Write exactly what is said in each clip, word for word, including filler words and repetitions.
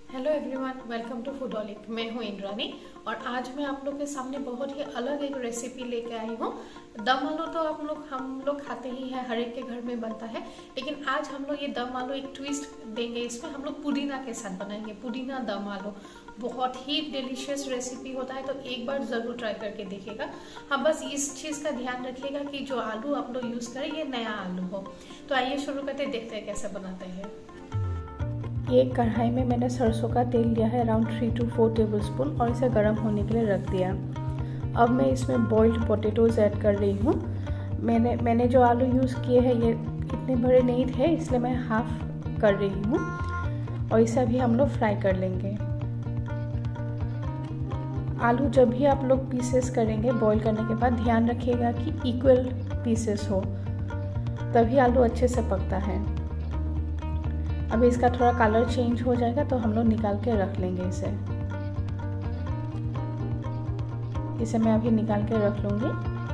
Hello everyone, welcome to Foodolic. मैं हूं इंद्रानी और आज मैं आप लोग के सामने बहुत ही अलग एक रेसिपी लेके आई हूं। दम आलू तो आप लोग हम लोग खाते ही हैं, हर एक के घर में बनता है, लेकिन आज हम लोग ये दम आलू एक ट्विस्ट देंगे। इसमें हम लोग पुदीना के साथ बनाएंगे, पुदीना दम आलू। बहुत ही डिलीशियस रेसिपी होता है, तो एक बार जरूर ट्राई करके देखिएगा। हाँ, बस इस चीज़ का ध्यान रखिएगा कि जो आलू आप लोग यूज़ करें ये नया आलू हो। तो आइए शुरू करते, देखते हैं कैसे बनाते हैं। एक कढ़ाई में मैंने सरसों का तेल लिया है around three to four tablespoon और इसे गर्म होने के लिए रख दिया। अब मैं इसमें बॉइल्ड पोटैटोज़ ऐड कर रही हूँ। मैंने मैंने जो आलू यूज़ किए हैं ये इतने बड़े नहीं थे, इसलिए मैं हाफ कर रही हूँ और इसे अभी हम लोग फ्राई कर लेंगे। आलू जब भी आप लोग पीसेस करेंगे बॉईल करने के बाद, ध्यान रखिएगा कि इक्वल पीसेस हो, तभी आलू अच्छे से पकता है। अभी इसका थोड़ा कलर चेंज हो जाएगा तो हम लोग निकाल के रख लेंगे इसे इसे मैं अभी निकाल के रख लूँगी।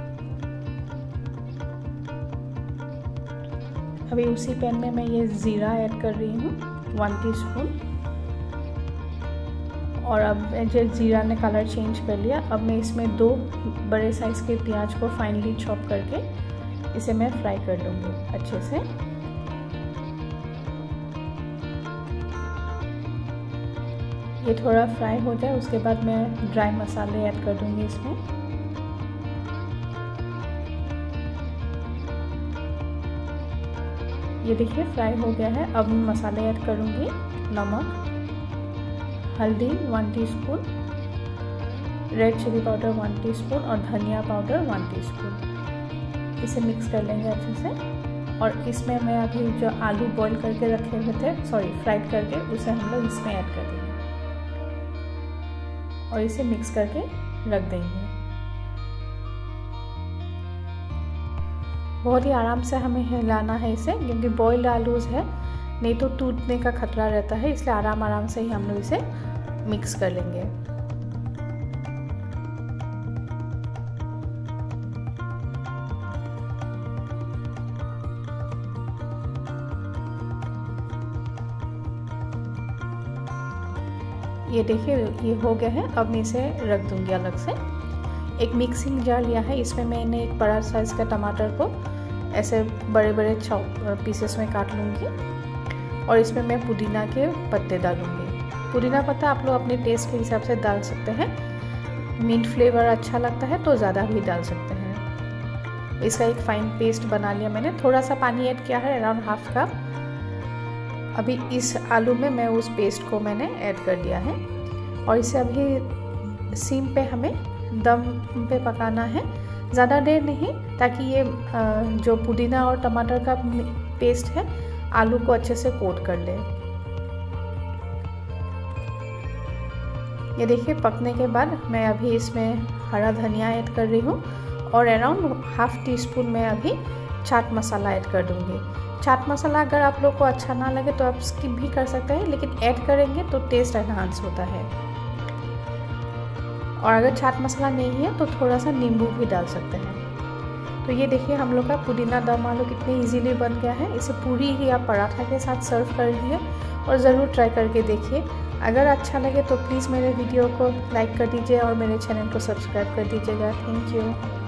अभी उसी पैन में मैं ये ज़ीरा ऐड कर रही हूँ, वन टीस्पून। और अब जो ज़ीरा ने कलर चेंज कर लिया, अब मैं इसमें दो बड़े साइज़ के प्याज को फाइनली चॉप करके इसे मैं फ्राई कर लूँगी अच्छे से। ये थोड़ा फ्राई हो जाए उसके बाद मैं ड्राई मसाले ऐड कर दूंगी इसमें। ये देखिए फ्राई हो गया है। अब मैं मसाले ऐड करूंगी। नमक, हल्दी one teaspoon, red chilli powder one teaspoon और धनिया पाउडर वन टीस्पून। इसे मिक्स कर लेंगे अच्छे से। और इसमें मैं अभी जो आलू बॉईल करके रखे हुए थे, सॉरी फ्राइड करके, उसे हम लोग इसमें ऐड कर देंगे और इसे मिक्स करके रख देंगे। बहुत ही आराम से हमें हिलाना है इसे, क्योंकि बॉइल्ड आलूज है, नहीं तो टूटने का खतरा रहता है, इसलिए आराम आराम से ही हम लोग इसे मिक्स कर लेंगे। ये देखिए ये हो गया है। अब मैं इसे रख दूंगी अलग से। एक मिक्सिंग जार लिया है, इसमें मैंने एक बड़ा साइज़ का टमाटर को ऐसे बड़े बड़े चॉप पीसेस में काट लूँगी और इसमें मैं पुदीना के पत्ते डालूँगी। पुदीना पत्ता आप लोग अपने टेस्ट के हिसाब से डाल सकते हैं। मिंट फ्लेवर अच्छा लगता है तो ज़्यादा भी डाल सकते हैं। इसका एक फाइन पेस्ट बना लिया मैंने। थोड़ा सा पानी ऐड किया है, अराउंड हाफ कप। अभी इस आलू में मैं उस पेस्ट को मैंने ऐड कर दिया है और इसे अभी सिम पे हमें दम पे पकाना है, ज़्यादा देर नहीं, ताकि ये जो पुदीना और टमाटर का पेस्ट है आलू को अच्छे से कोट कर ले। ये देखिए पकने के बाद मैं अभी इसमें हरा धनिया ऐड कर रही हूँ और अराउंड हाफ टी स्पून मैं अभी चाट मसाला ऐड कर दूँगी। चाट मसाला अगर आप लोग को अच्छा ना लगे तो आप स्किप भी कर सकते हैं, लेकिन ऐड करेंगे तो टेस्ट एनहांस होता है। और अगर चाट मसाला नहीं है तो थोड़ा सा नींबू भी डाल सकते हैं। तो ये देखिए हम लोग का पुदीना दम आलू कितने इजीली बन गया है। इसे पूरी ही आप पराठा के साथ सर्व कर लीजिए और ज़रूर ट्राई करके देखिए। अगर अच्छा लगे तो प्लीज़ मेरे वीडियो को लाइक कर दीजिए और मेरे चैनल को सब्सक्राइब कर दीजिएगा। Thank you.